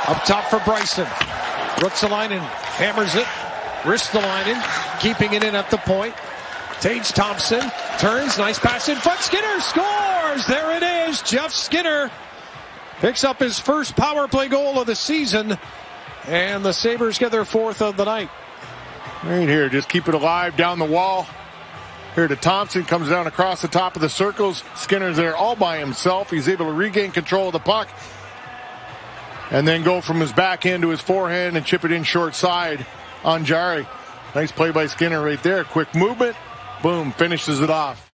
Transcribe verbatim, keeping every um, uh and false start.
Up top for Bryson. Ruotsalainen hammers it. Ristolainen keeping it in at the point. Tage Thompson turns. Nice pass in front. Skinner scores. There it is. Jeff Skinner picks up his first power play goal of the season. And the Sabres get their fourth of the night. Right here. Just keep it alive down the wall. Here to Thompson. Comes down across the top of the circles. Skinner's there all by himself. He's able to regain control of the puck. And then go from his backhand to his forehand and chip it in short side on Jari. Nice play by Skinner right there. Quick movement. Boom. Finishes it off.